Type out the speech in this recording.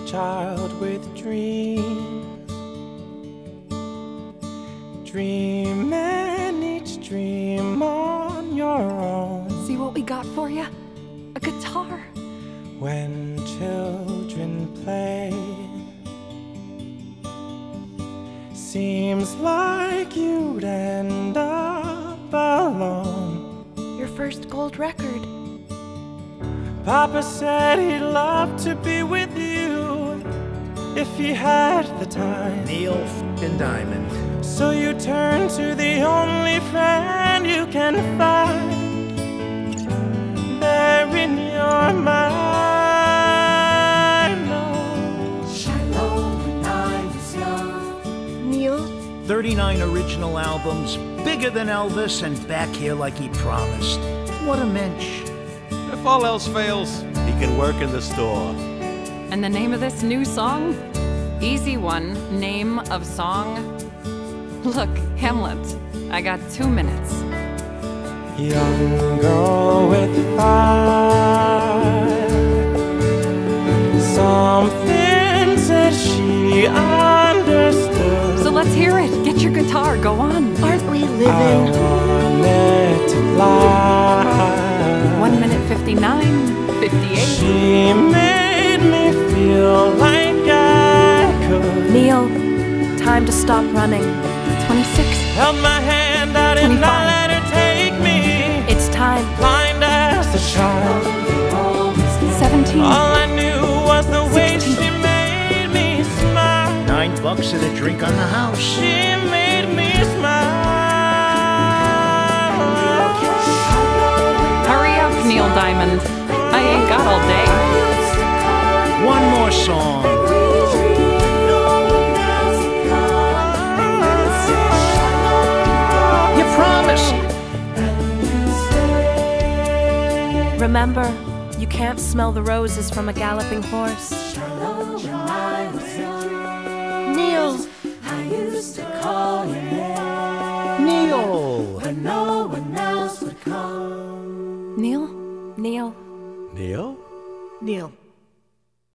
child with dreams. Dream and each dream on your own. See what we got for you? A guitar. When children play, seems like you'd end up alone. Your first gold record. Papa said he'd love to be with you if he had the time. Neil f***ing Diamond. So you turn to the only friend you can find there in your mind. Oh. Shilo when I was young. Neil? 39 original albums, bigger than Elvis, and back here like he promised. What a mensch. If all else fails, he can work in the store. And the name of this new song? Easy one, name of song. Look, Hamlet, I got 2 minutes. Young girl with fire, something said she understood. So let's hear it. Get your guitar, go on. Aren't we I living? wanted to fly. 1 minute 59, 58. She made me feel like I could. Neil, time to stop running. 26. Held my hand out and 25. I let her take me. It's time. Blind as a child. 17. All I knew was the way she made me smile. $9 and a drink on the house. She made me smile. Hurry up, Neil Diamond. I ain't got all day. One more song. You promised. Remember, you can't smell the roses from a galloping horse. Neil! I used to call your name Neil. when no one else would come. Neil? Neil. Neil? Neil.